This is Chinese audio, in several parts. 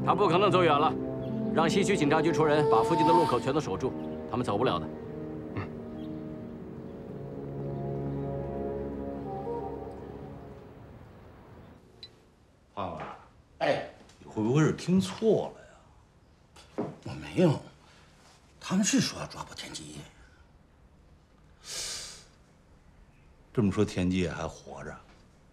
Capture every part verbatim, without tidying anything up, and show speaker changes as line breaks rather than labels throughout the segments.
他不可能走远了，让西区警察局出人把附近的路口全都守住，他们走不了的。嗯。
胖子，
哎，
你会不会是听错了呀？
我没有，他们是说要抓捕田基业。
这么说，田基业还活着？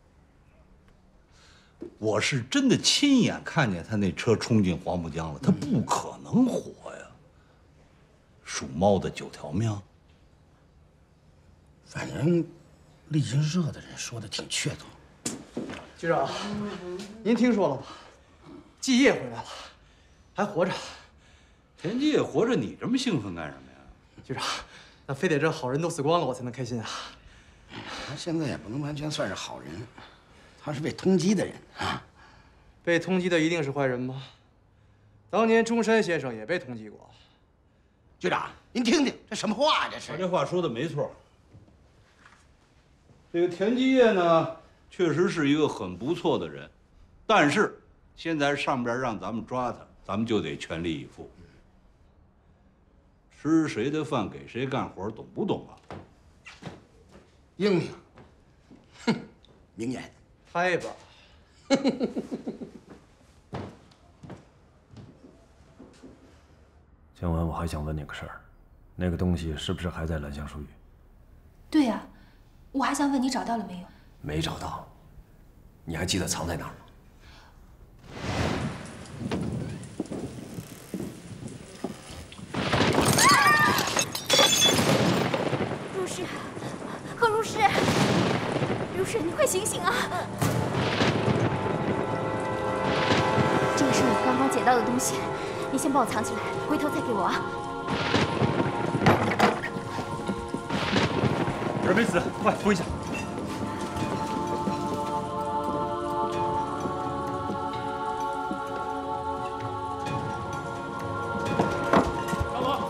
我是真的亲眼看见他那车冲进黄浦江了，他不可能活呀！属猫的九条命。
反正利津社的人说的挺确凿。
局长，您听说了吧？季业回来了，还活着。
田基业活着，你这么兴奋干什么呀？
局长，那非得这好人都死光了，我才能开心啊！
他现在也不能完全算是好人。 他是被通缉的人啊，
被通缉的一定是坏人吗？当年中山先生也被通缉过。
局长，您听听这什么话呀？这是
他这话说的没错。这个田基业呢，确实是一个很不错的人，但是现在上边让咱们抓他，咱们就得全力以赴。吃谁的饭，给谁干活，懂不懂啊？
英明，哼，明言。
拍吧！
姜文，我还想问你个事儿，那个东西是不是还在兰香书寓？
对呀、啊，我还想问你找到了没有？
没找到。你还记得藏在哪儿吗？
如是，何如是？如是，你快醒醒啊！这个是我刚刚捡到的东西，你先帮我藏起来，回头再给我啊。
人没死，快扶一下。
上楼。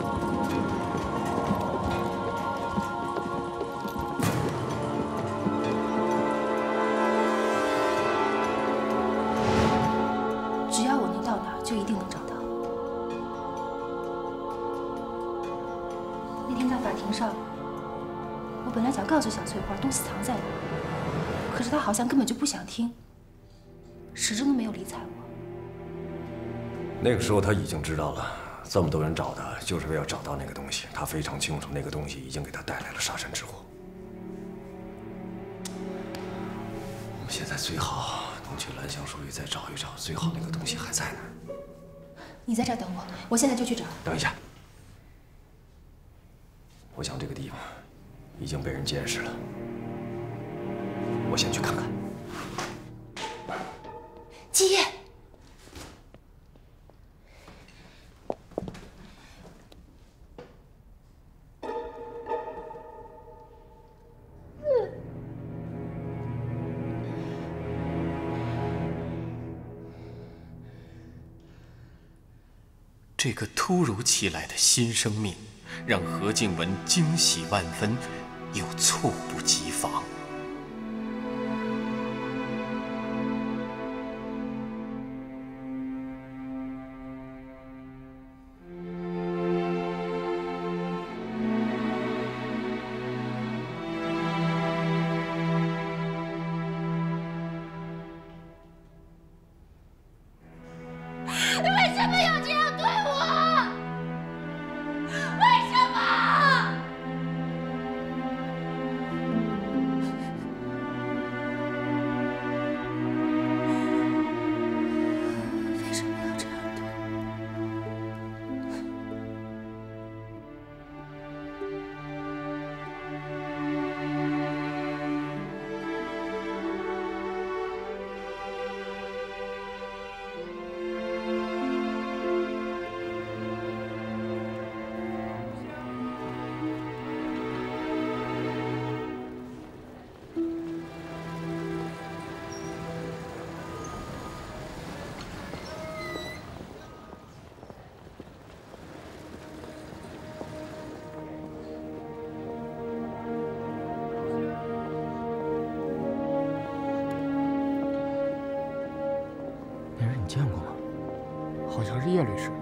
只要我能到哪儿，就一定能找到。那天在法庭上，我本来想告诉小翠花东西藏在哪儿，可是她好像根本就不想听，始终都没有理睬我。
那个时候他已经知道了，这么多人找他，就是为了找到那个东西。他非常清楚，那个东西已经给他带来了杀身之祸。我们现在最好能去兰香书寓再找一找，最好那个东西还在哪儿。
你在这儿等我，我现在就去找。
等一下，我想这个地方已经被人监视了，我先去看看。
基业。
这个突如其来的新生命，让何静文惊喜万分，又猝不及防。
为什么要这样对我？为什么？
为什么要这样对
那人你见过吗？
好像是叶律师。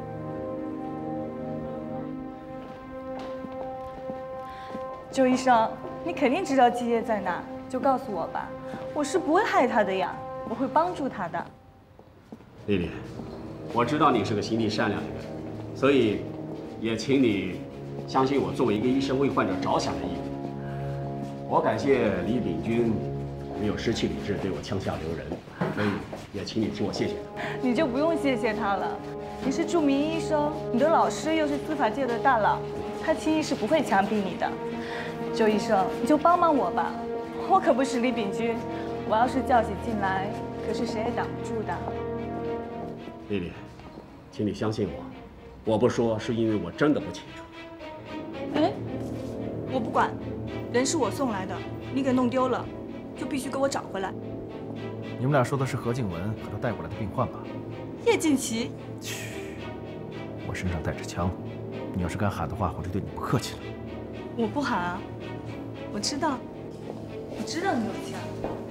周医生，你肯定知道季叶在哪，就告诉我吧，我是不会害他的呀，我会帮助他的。
丽丽，我知道你是个心地善良的人，所以也请你相信我作为一个医生为患者着想的义务。我感谢李秉军没有失去理智对我枪下留人，所以也请你替我谢谢他。
你就不用谢谢他了，你是著名医生，你的老师又是司法界的大佬，他轻易是不会强逼你的。周医生，你就帮帮我吧，我可不是李秉军，我要是叫起劲来，可是谁也挡不住的。
丽丽，请你相信我，我不说是因为我真的不清楚。
哎，我不管，人是我送来的，你给弄丢了，就必须给我找回来。
你们俩说的是何静文和他带过来的病患吧？
叶静琪。
嘘，我身上带着枪，你要是敢喊的话，我就对你不客气了。
我不喊啊，我知道，我知道你有枪。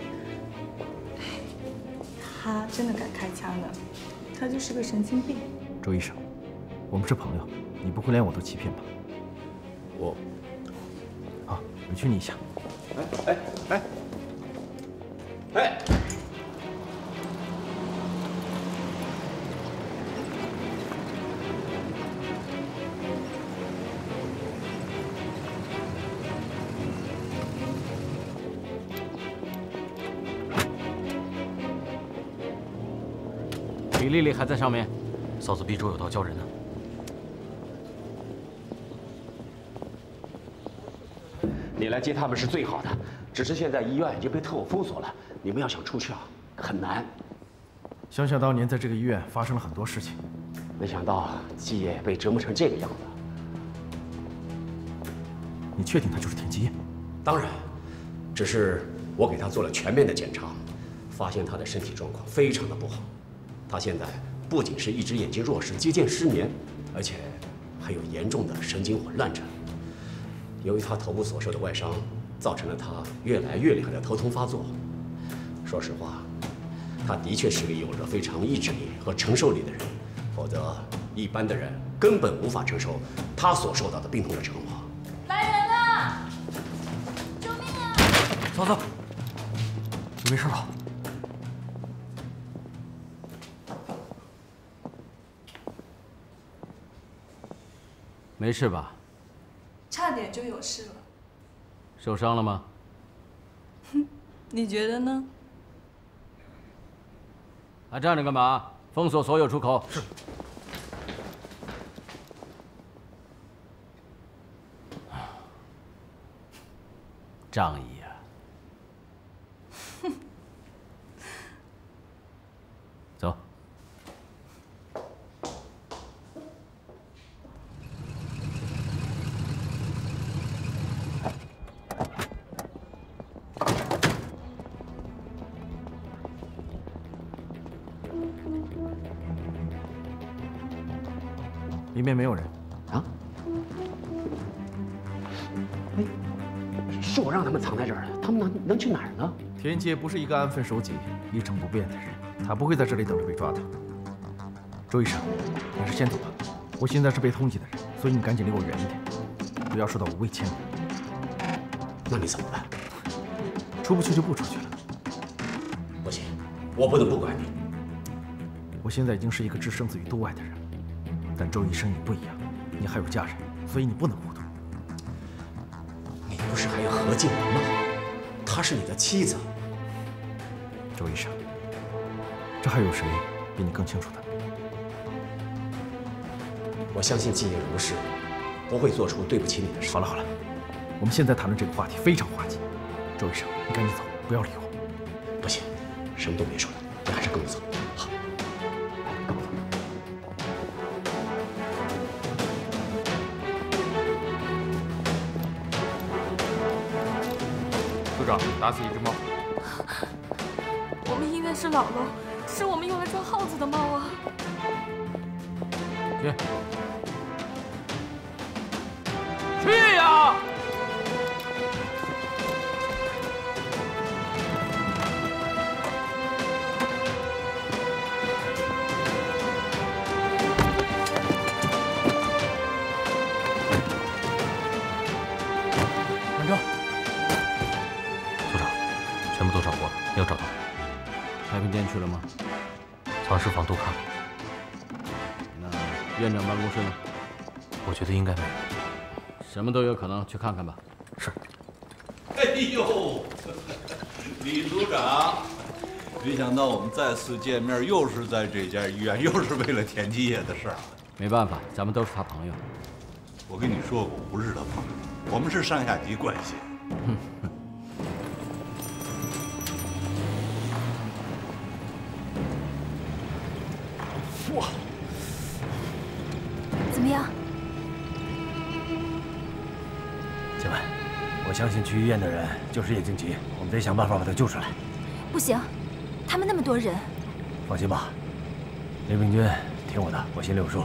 他真的敢开枪的，他就是个神经病。
周医生，我们是朋友，你不会连我都欺骗吧？
我，
好，委屈你一下。
哎哎哎哎！
李丽丽还在上面，嫂子逼周有道叫人呢。
你来接他们是最好的，只是现在医院已经被特务封锁了，你们要想出去啊，很难。
想想当年在这个医院发生了很多事情，
没想到季叶被折磨成这个样子。
你确定他就是田基业？
当然，只是我给他做了全面的检查，发现他的身体状况非常的不好。他现在不仅是一只眼睛弱视、接见失眠，而且还有严重的神经混乱症。由于他头部所受的外伤，造成了他越来越厉害的头痛发作。说实话，他的确是个有着非常意志力和承受力的人，否则一般的人根本无法承受他所受到的病痛的折磨。
来人了！救命啊！
嫂子，你没事吧？
没事吧？
差点就有事了。
受伤了吗？
哼，你觉得呢？
还站着干嘛？封锁所有出口。是。仗义啊！
哼。
走。
里面没有人
啊？哎，是我让他们藏在这儿的，他们能能去哪儿呢？
田杰不是一个安分守己、一成不变的人，他不会在这里等着被抓的。周医生，你还是先走吧。我现在是被通缉的人，所以你赶紧离我远一点，不要受到我未牵连。
那你怎么办？
出不去就不出去了。
不行，我不能不管你。
我现在已经是一个置生死于度外的人。但周医生你不一样，你还有家人，所以你不能糊涂。
你不是还有何静文吗？她是你的妻子。
周医生，这还有谁比你更清楚的？
我相信季叶如是，不会做出对不起你的事。
好了好了，我们现在谈论这个话题非常滑稽。周医生，你赶紧走，不要理我。
不行，什么都别说了，你还是跟我走。好。
组长，打死一只猫。
我们医院是老楼，是我们用来装耗子的猫啊。
去。去呀！ 分间去了吗？
藏尸房都看了。
那院长办公室呢？
我觉得应该没有。
什么都有可能，去看看吧。
是。
哎呦，李组长，没想到我们再次见面，又是在这家医院，又是为了田继业的事儿。
没办法，咱们都是他朋友。
我跟你说过，不是他朋友，我们是上下级关系。
哇，怎么样？
请问，我相信去医院的人就是叶静吉，我们得想办法把他救出来。
不行，他们那么多人。
放心吧，林秉军，听我的，我心里有数。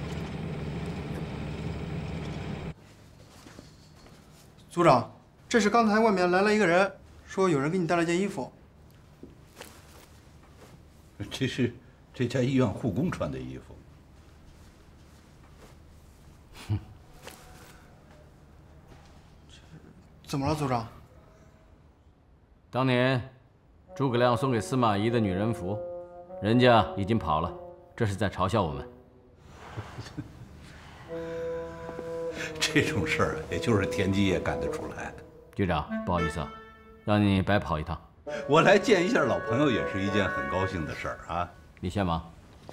组长，这是刚才外面来了一个人，说有人给你带了件衣服。
这是这家医院护工穿的衣服。
哼，怎么了，组长？
当年诸葛亮送给司马懿的女人服，人家已经跑了，这是在嘲笑我们。
这种事儿也就是田继业干得出来。
局长，不好意思啊，让你白跑一趟。
我来见一下老朋友也是一件很高兴的事儿啊。
你先忙。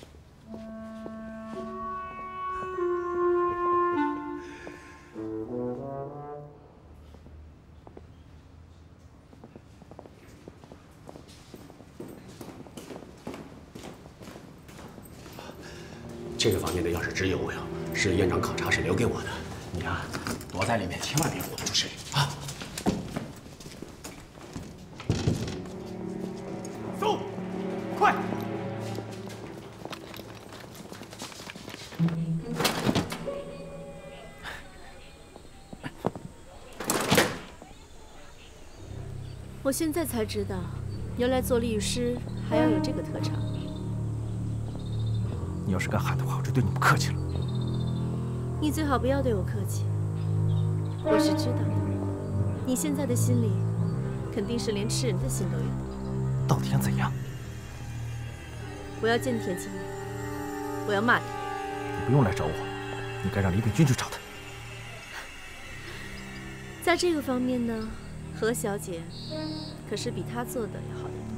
这个房间的钥匙只有我有，是院长考察室留给我的。你啊，躲在里面，千万别呼出声啊！
走，快！
我现在才知道，原来做律师还要有这个特长。
你要是敢喊的话，我就对你不客气了。
你最好不要对我客气。我是知道的，你现在的心里，肯定是连吃人的心都有。
到底想怎样？
我要见田继业，我要骂他。
你不用来找我，你该让李秉军去找他。
在这个方面呢，何小姐可是比他做的要好得多。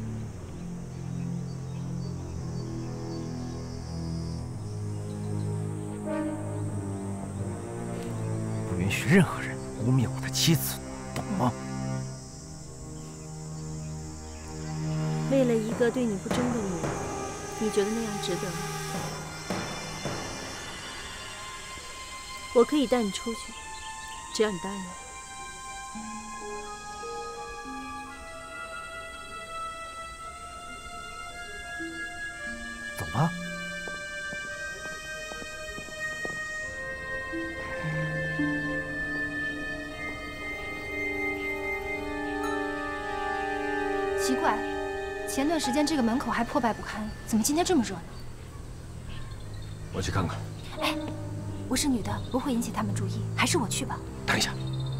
不允许任何人污蔑我的妻子，懂吗？
为了一个对你不忠的女人，你觉得那样值得吗？我可以带你出去，只要你答应我。
走吧。
奇怪，前段时间这个门口还破败不堪，怎么今天这么热闹？
我去看看。
哎，我是女的，不会引起他们注意，还是我去吧。
等一下。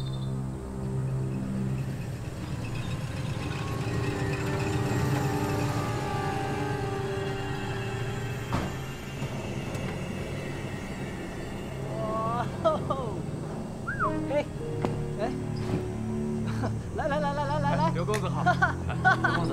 嘿，哎，来来来来来来来，
刘公子好，刘公子。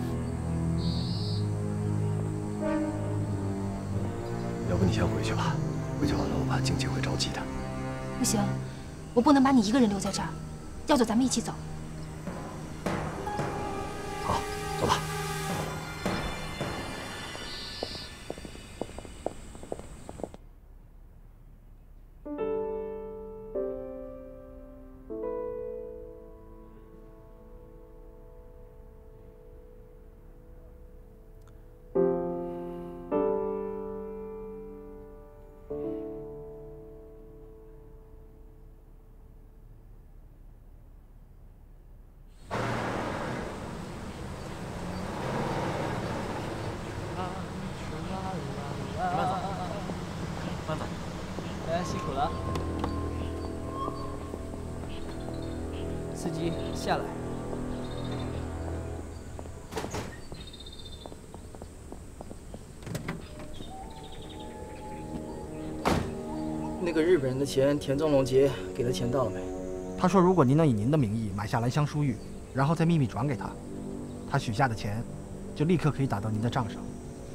要不你先回去吧，回去完了我怕静姐会着急的。
不行，我不能把你一个人留在这儿，要走咱们一起走。
好，走吧。
慢走。哎，辛苦了。司机，下来。 个日本人的钱，田中龙杰给的钱到了没？
他说，如果您能以您的名义买下兰香书玉，然后再秘密转给他，他许下的钱就立刻可以打到您的账上。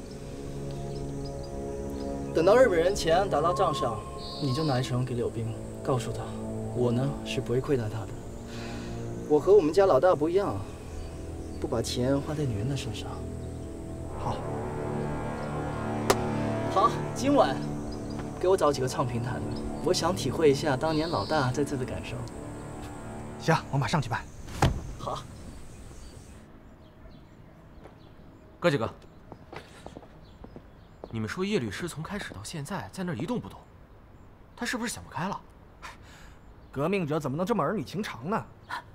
等到日本人钱打到账上，你就拿一成给柳冰，告诉他，我呢是不会亏待他的。我和我们家老大不一样，不把钱花在女人的身上。
好。
好，今晚给我找几个唱评弹的，我想体会一下当年老大在这的感受。
行，我马上去办。
好。
哥几个，你们说叶律师从开始到现在在那儿一动不动，他是不是想不开了？
革命者怎么能这么儿女情长呢？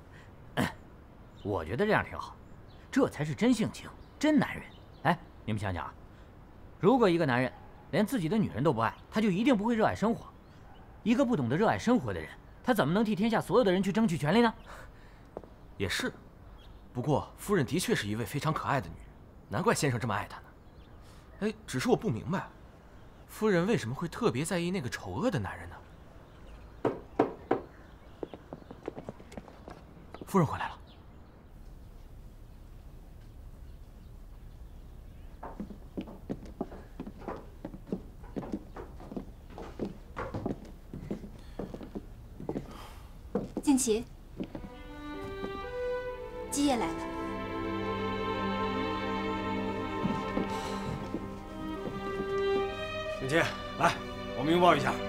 我觉得这样挺好，这才是真性情、真男人。哎，你们想想啊，如果一个男人连自己的女人都不爱，他就一定不会热爱生活。一个不懂得热爱生活的人，他怎么能替天下所有的人去争取权利呢？
也是，不过夫人的确是一位非常可爱的女人，难怪先生这么爱她呢。哎，只是我不明白，夫人为什么会特别在意那个丑恶的男人呢？夫人回来了。
静琪，基业来了。
景琪，来，我们拥抱一下。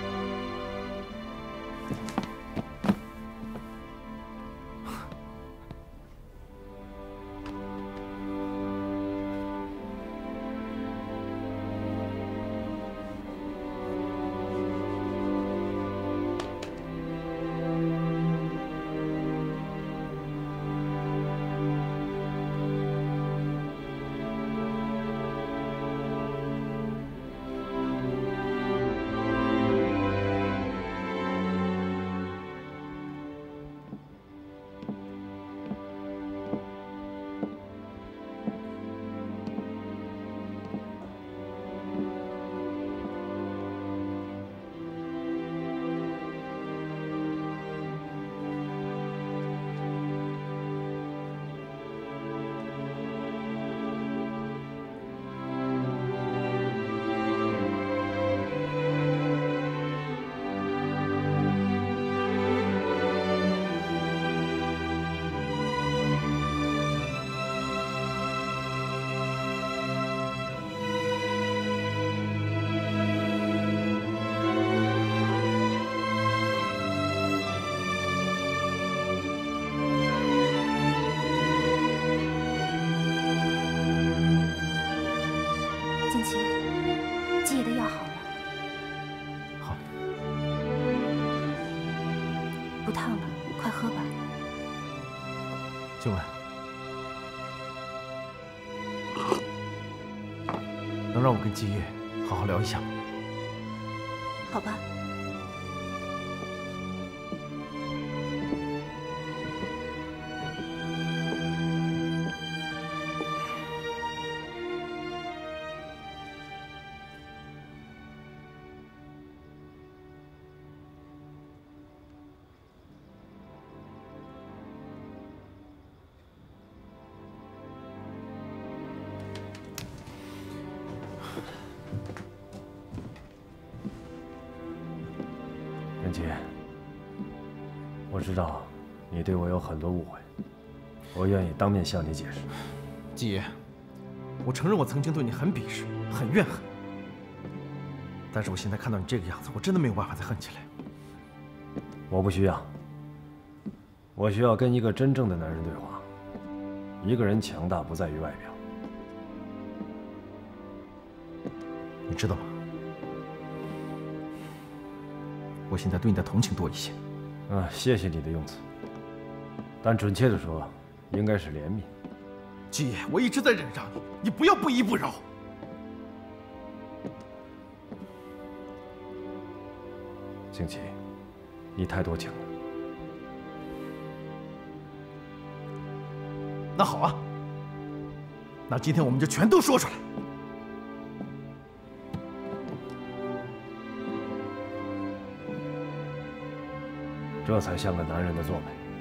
静雯，能让我跟季夜好好聊一下吗？
好吧。
任杰，我知道你对我有很多误会，我愿意当面向你解释。
季爷，我承认我曾经对你很鄙视，很怨恨，但是我现在看到你这个样子，我真的没有办法再恨起来。
我不需要，我需要跟一个真正的男人对话。一个人强大不在于外表，
你知道吗？我现在对你的同情多一些。
啊，谢谢你的用词，但准确的说，应该是怜悯。
季爷，我一直在忍让你，你不要不依不饶。
静琪，你太多情了。
那好啊，那今天我们就全都说出来。
这才像个男人的作为。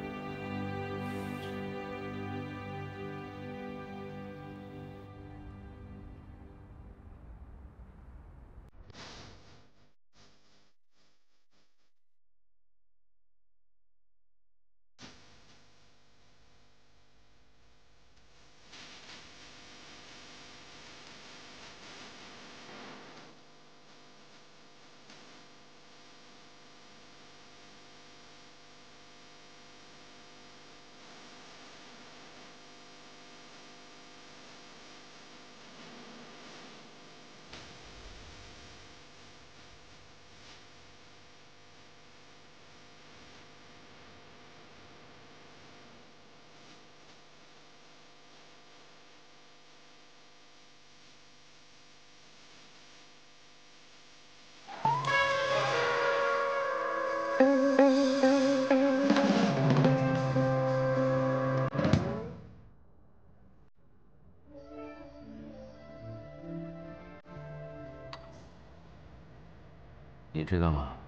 你知道吗？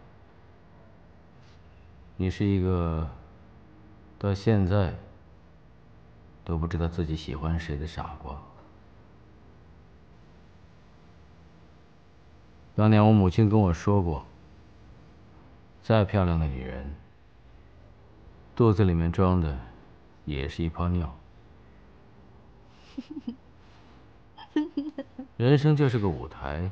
你是一个到现在都不知道自己喜欢谁的傻瓜。当年我母亲跟我说过，再漂亮的女人，肚子里面装的也是一泡尿。人生就是个舞台，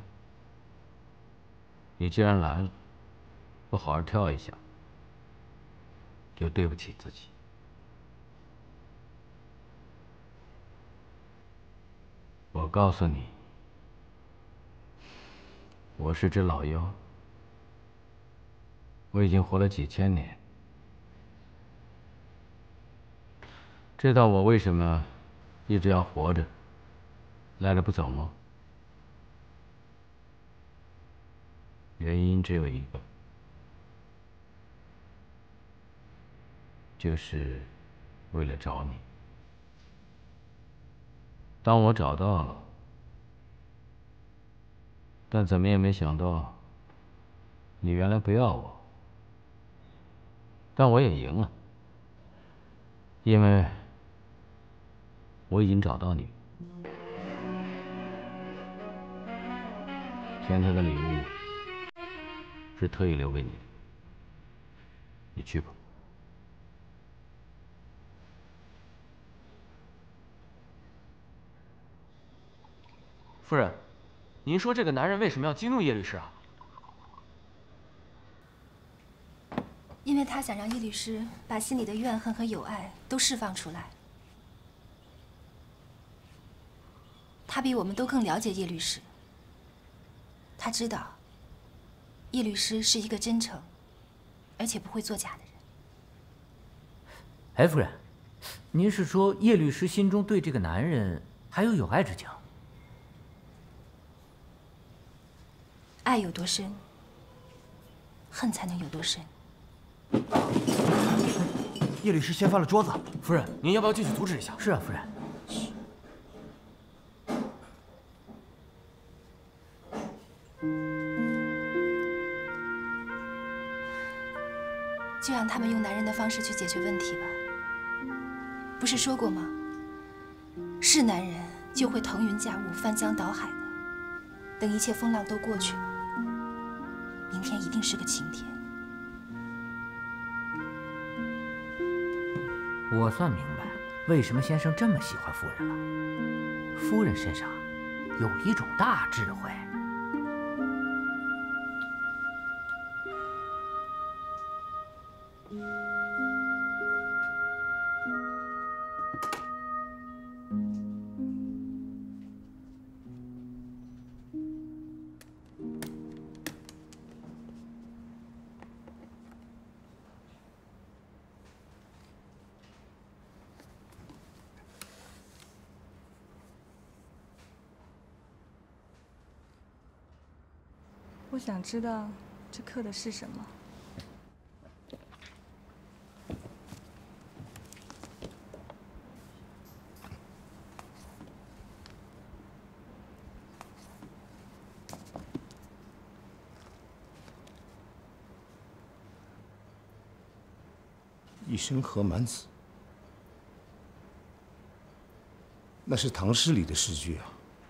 你既然来了，不好好跳一下，就对不起自己。我告诉你，我是只老妖，我已经活了几千年。知道我为什么一直要活着，赖着不走吗？原因只有一个，就是为了找你。当我找到了，但怎么也没想到，你原来不要我，但我也赢了，因为我已经找到你。天台的礼物是特意留给你的，你去吧。
夫人，您说这个男人为什么要激怒叶律师啊？
因为他想让叶律师把心里的怨恨和友爱都释放出来。他比我们都更了解叶律师，他知道叶律师是一个真诚而且不会作假的人。
哎，夫人，您是说叶律师心中对这个男人还有友爱之情？
爱有多深，恨才能有多深。
叶律师掀翻了桌子，
夫人，您要不要进去阻止一下？
是啊，夫人。
就让他们用男人的方式去解决问题吧。不是说过吗？是男人就会腾云驾雾、翻江倒海的。等一切风浪都过去了，明天一定是个晴天。
我算明白为什么先生这么喜欢夫人了。夫人身上有一种大智慧。
我想知道这刻的是什么。
一生何满子，那是唐诗里的诗句啊。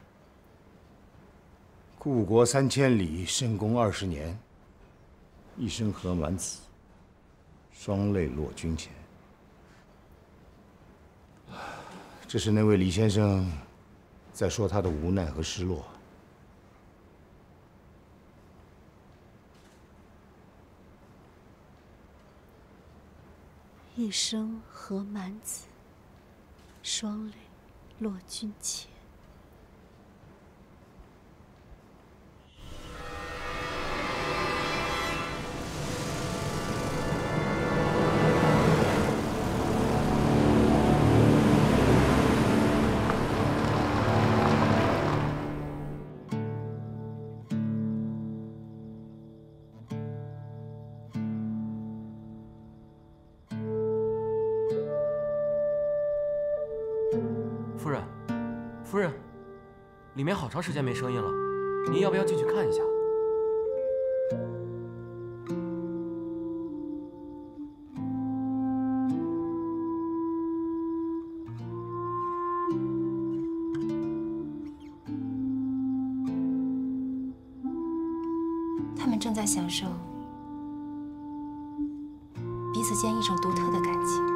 故国三千里，深宫二十年。一生何满子，双泪落君前。这是那位李先生在说他的无奈和失落。
一生何满子，双泪落君前。
夫人，夫人，里面好长时间没声音了，您要不要进去看一下？
他们正在享受彼此间一种独特的感情。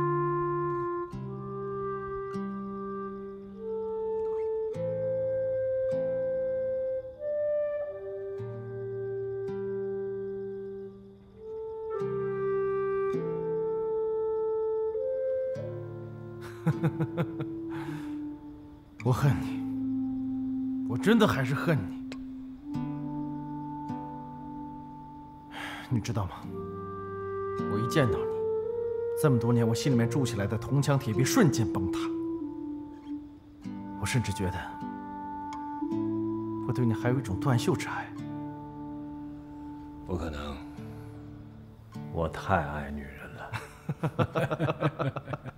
我恨你，我真的还是恨你。你知道吗？我一见到你，这么多年我心里面筑起来的铜墙铁壁瞬间崩塌。我甚至觉得，我对你还有一种断袖之爱。
不可能，我太爱女人了。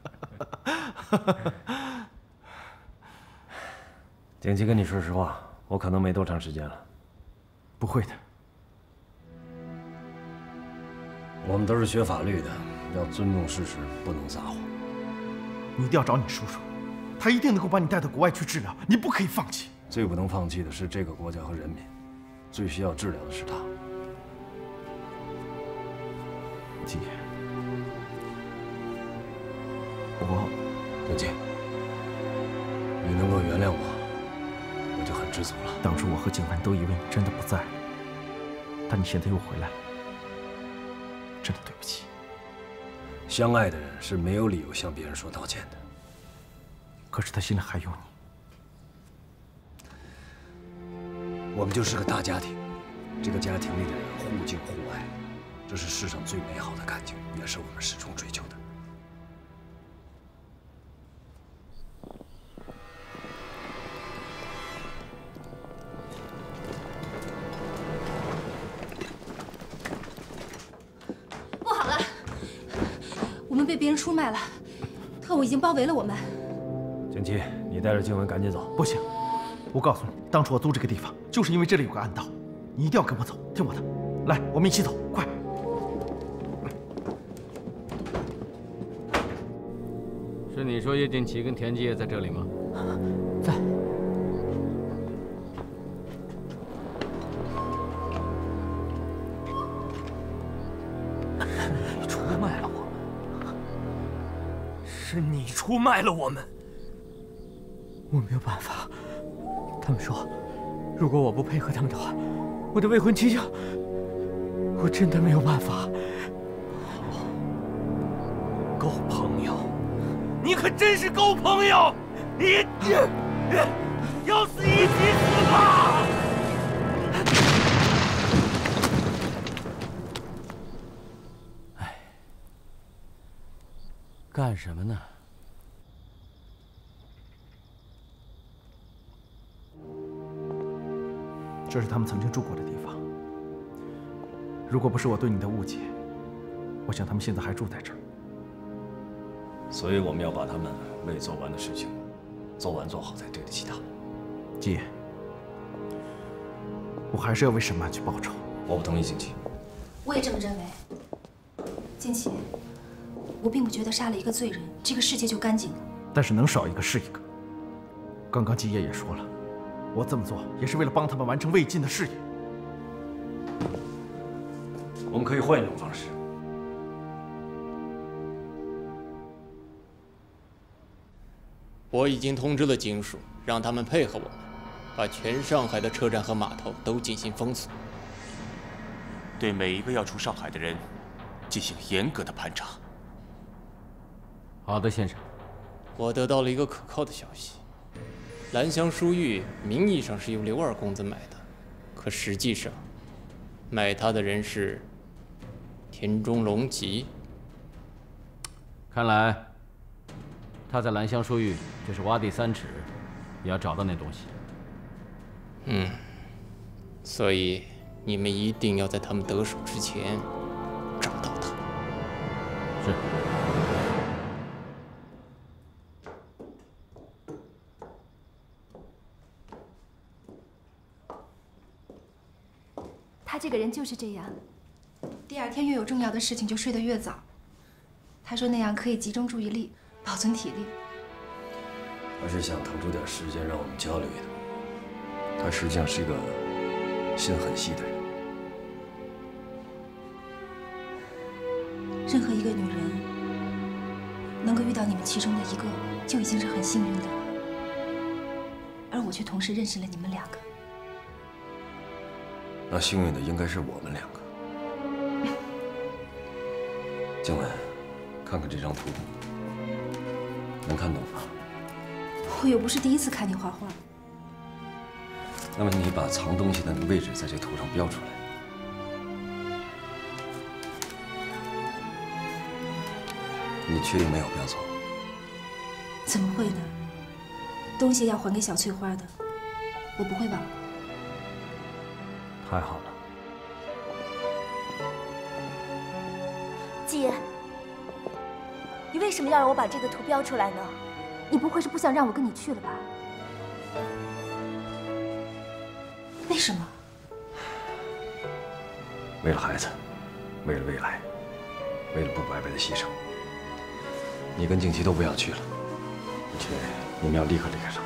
景琦，跟你说实话，我可能没多长时间了。
不会的。
我们都是学法律的，要尊重事实，不能撒谎。
你一定要找你叔叔，他一定能够把你带到国外去治疗，你不可以放弃。
最不能放弃的是这个国家和人民，最需要治疗的是他。
季，我，
景琦，你能够原谅我，我就很知足了。
当初我和景文都以为你真的不在了，但你现在又回来了，真的对不起。
相爱的人是没有理由向别人说道歉的。
可是他心里还有
你。我们就是个大家庭，这个家庭里的人互敬互爱，这是世上最美好的感情，也是我们始终追求的。
不好了，我们被别人出卖了，特务已经包围了我们。
景琦，你带着静雯赶紧走。
不行，我告诉你，当初我租这个地方，就是因为这里有个暗道，你一定要跟我走，听我的。来，我们一起走，快！
是你说叶剑奇跟田继业在这里吗？
在。
你出卖了我们，是你出卖了我们。
我没有办法，他们说，如果我不配合他们的话，我的未婚妻就……我真的没有办法。
狗朋友，你可真是狗朋友！你要死一起死吧！
哎，干什么呢？
这是他们曾经住过的地方。如果不是我对你的误解，我想他们现在还住在这儿。
所以我们要把他们未做完的事情做完做好，才对得起他。
季，我还是要为沈曼去报仇。
我不同意，景琦。
我也这么认为。静琪， 我并不觉得杀了一个罪人，这个世界就干净了。
但是能少一个是一个。刚刚季爷也说了，我这么做也是为了帮他们完成魏晋的事业。
我们可以换一种方式。
我已经通知了警署，让他们配合我们，把全上海的车站和码头都进行封锁，
对每一个要出上海的人进行严格的盘查。
好的，先生。
我得到了一个可靠的消息，兰香书玉名义上是由刘二公子买的，可实际上，买它的人是田中隆吉。
看来，他在兰香书玉就是挖地三尺，也要找到那东西。
嗯，所以你们一定要在他们得手之前找到他。
是。
他这个人就是这样，第二天越有重要的事情就睡得越早。他说那样可以集中注意力，保存体力。
他是想腾出点时间让我们交流一下。他实际上是一个心很细的人。
任何一个女人能够遇到你们其中的一个，就已经是很幸运的了。而我却同时认识了你们两个。
那幸运的应该是我们两个。静雯，看看这张图，能看懂吗？
我又不是第一次看你画画。
那么你把藏东西的那个位置在这图上标出来。你确定没有标错？
怎么会呢？东西要还给小翠花的，我不会忘。
太好了。
季爷，你为什么要让我把这个图标出来呢？你不会是不想让我跟你去了吧？
为什么？
为了孩子，为了未来，为了不白白的牺牲。你跟静琪都不要去了，而且你们要立刻离开上海。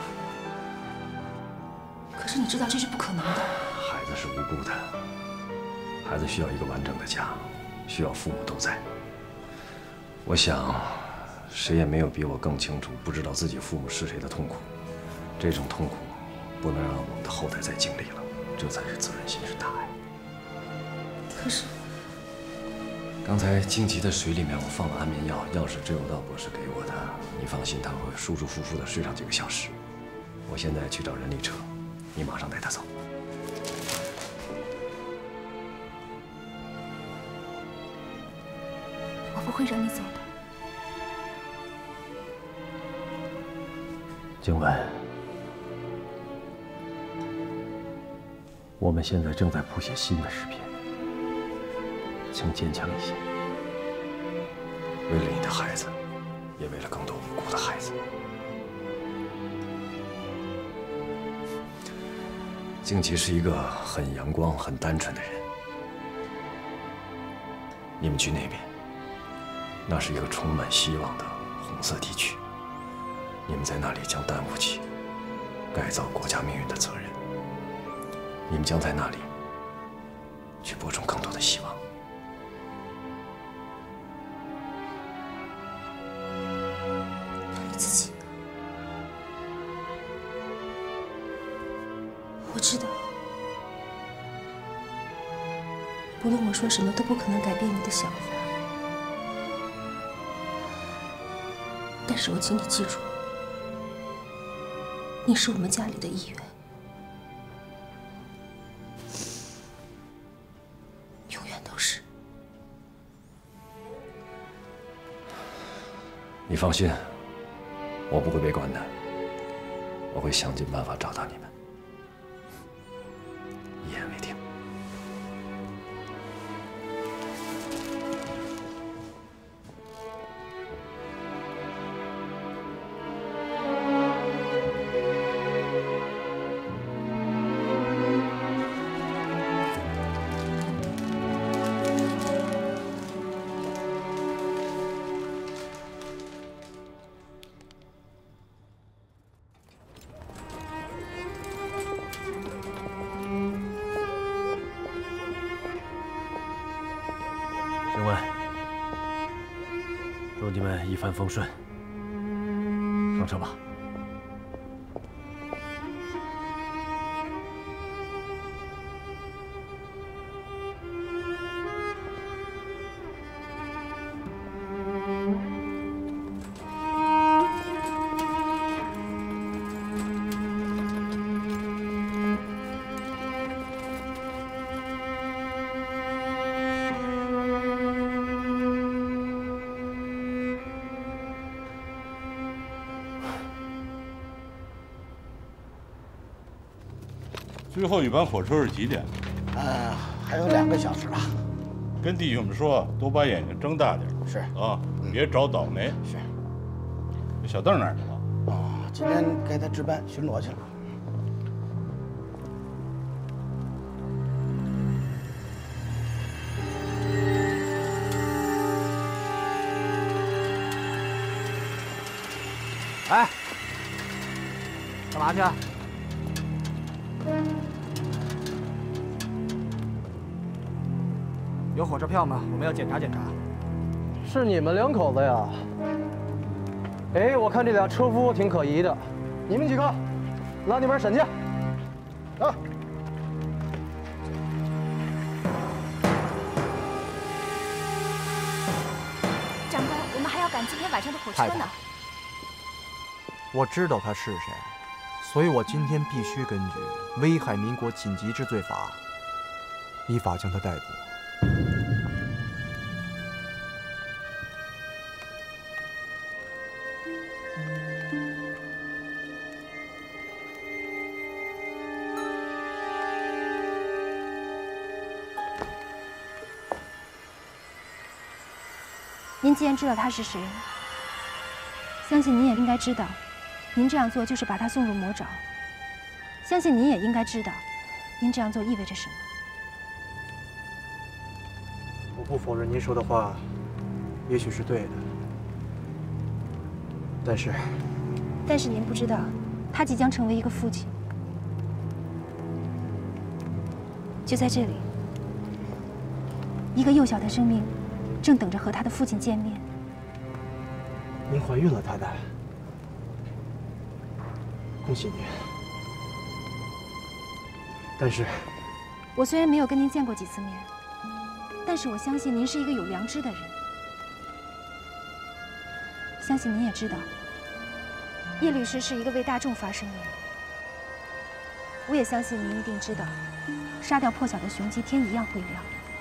可是你知道这是不可能的。
孩子是无辜的，孩子需要一个完整的家，需要父母都在。我想，谁也没有比我更清楚，不知道自己父母是谁的痛苦。这种痛苦，不能让我们的后代再经历了，这才是责任心，是大爱。
可是，
刚才荆棘的水里面我放了安眠药，药是周有道博士给我的。你放心，他会舒舒服服的睡上几个小时。我现在去找人力车，你马上带他走。
我不会让你走的。
静雯，我们现在正在谱写新的诗篇，请坚强一些。为了你的孩子，也为了更多无辜的孩子。静琪是一个很阳光、很单纯的人。你们去那边，那是一个充满希望的红色地区。你们在那里将担负起改造国家命运的责任。你们将在那里去播种更多的希望。
你自己，我知道，不论我说什么，都不可能改变你的想法。但是我请你记住，你是我们家里的一员，永远都是。
你放心，我不会悲观的，我会想尽办法找到你们。一言为定。
一帆风顺。上车吧。
最后一班火车是几点？
呃，还有两个小时吧。
跟弟兄们说，都把眼睛睁大点。
是
啊，别找倒霉。
是。
这小邓哪儿去了？
哦，今天该他值班巡逻去了。
哎，干嘛去？ 有火车票吗？我们要检查检查。
是你们两口子呀？哎，我看这俩车夫挺可疑的。你们几个，拉那边审去。啊！
长官，我们还要赶今天晚上的火车呢。
太太，我知道他是谁，所以我今天必须根据《危害民国紧急治罪法》依法将他逮捕。
您既然知道他是谁，相信您也应该知道，您这样做就是把他送入魔爪。相信您也应该知道，您这样做意味着什么。
我不否认您说的话，也许是对的，但是，
但是您不知道，他即将成为一个父亲。就在这里，一个幼小的生命。 正等着和他的父亲见面。
您怀孕了，太太，恭喜您。但是，
我虽然没有跟您见过几次面，但是我相信您是一个有良知的人。相信您也知道，叶律师是一个为大众发声的人。我也相信您一定知道，杀掉破晓的雄鸡，天一样会亮。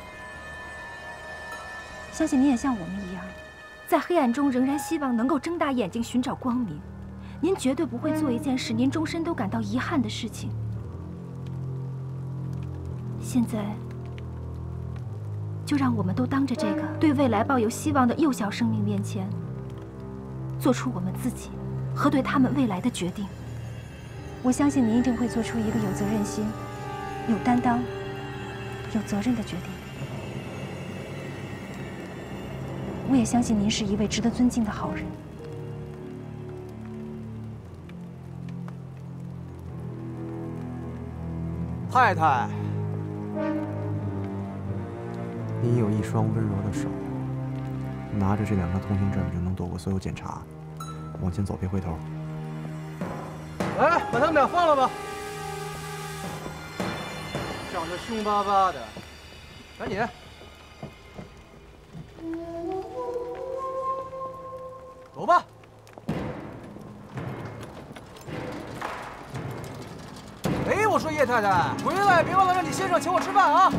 相信您也像我们一样，在黑暗中仍然希望能够睁大眼睛寻找光明。您绝对不会做一件使您终身都感到遗憾的事情。现在，就让我们都当着这个对未来抱有希望的幼小生命面前，做出我们自己和对他们未来的决定。我相信您一定会做出一个有责任心、有担当、有责任的决定。 我也相信您是一位值得尊敬的好人。
太太，您有一双温柔的手，拿着这两张通行证就能躲过所有检查。往前走，别回头。哎，把他们俩放了吧！长得凶巴巴的，赶紧！ 走吧。哎，我说叶太太，回来别忘了让你先生请我吃饭啊！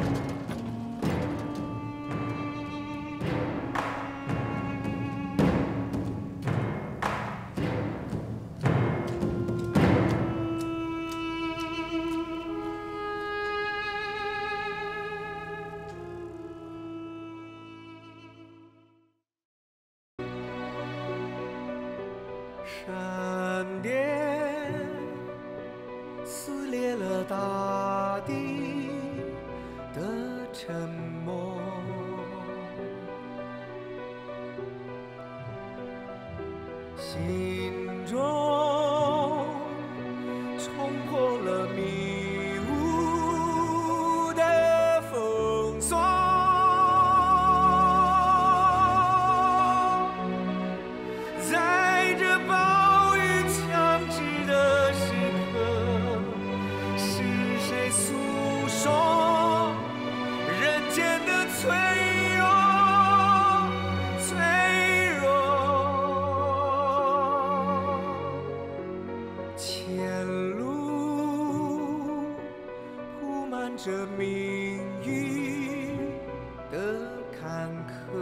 闪电撕裂了大地的沉默，心中冲破了迷雾的封锁。 着命运的坎坷。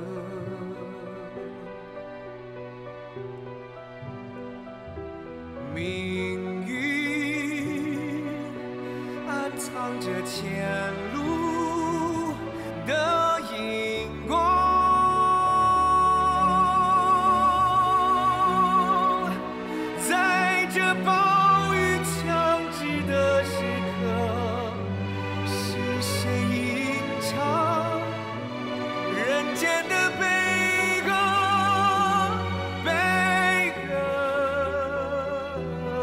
命运暗藏着前路的荧光。 在这暴雨将至的时刻，是谁吟唱人间的悲歌？悲歌。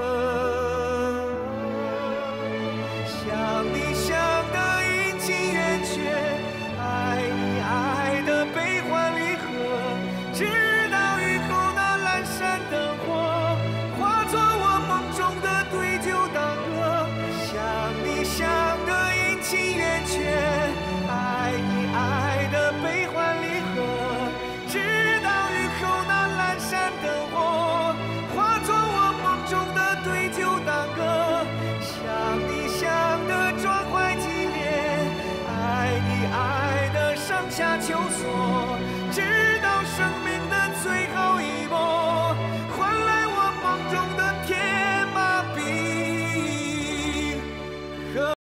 想你想得阴晴圆缺，爱你爱得悲欢离合，直到雨后那阑珊灯火。 化作我梦中的对酒当歌，想你想得阴晴圆缺，爱你爱得悲欢离合，直到雨后那阑珊灯火，化作我梦中的对酒当歌，想你想得壮怀激烈，爱你爱得上下求索，直到生命。